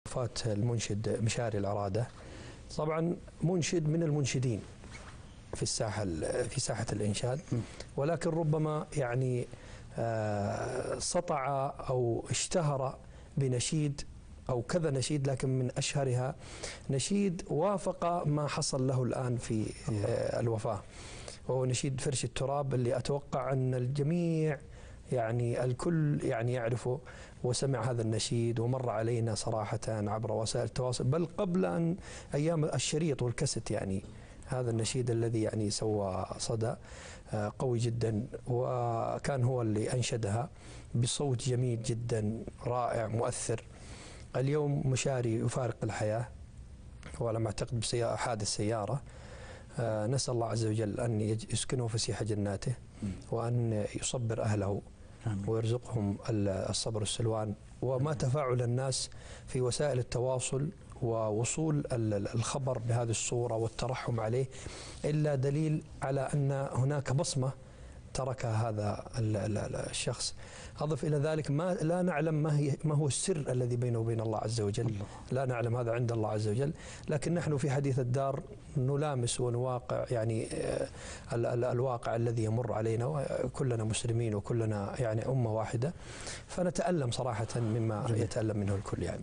وفاة المنشد مشاري العرادة. طبعا منشد من المنشدين في ساحة الإنشاد، ولكن ربما يعني سطع أو اشتهر بنشيد أو كذا نشيد، لكن من أشهرها نشيد وافق ما حصل له الآن في الوفاة، وهو نشيد فرش التراب، اللي أتوقع أن الجميع يعني الكل يعني يعرفه وسمع هذا النشيد ومر علينا صراحة عبر وسائل التواصل، بل قبل أن أيام الشريط والكست. يعني هذا النشيد الذي يعني سوى صدى قوي جدا، وكان هو اللي أنشدها بصوت جميل جدا رائع مؤثر. اليوم مشاري يفارق الحياة، ولم أعتقد بحادث سيارة. نسأل الله عز وجل أن يسكنه فسيح جناته، وأن يصبر أهله ويرزقهم الصبر والسلوان. وما تفاعل الناس في وسائل التواصل ووصول الخبر بهذه الصورة والترحم عليه إلا دليل على أن هناك بصمة تركها هذا الشخص. أضف إلى ذلك لا نعلم ما هو السر الذي بينه وبين الله عز وجل، لا نعلم، هذا عند الله عز وجل. لكن نحن في حديث الدار نلامس ونواقع يعني الواقع الذي يمر علينا، وكلنا مسلمين وكلنا يعني أمة واحدة، فنتألم صراحة مما يتألم منه الكل يعني.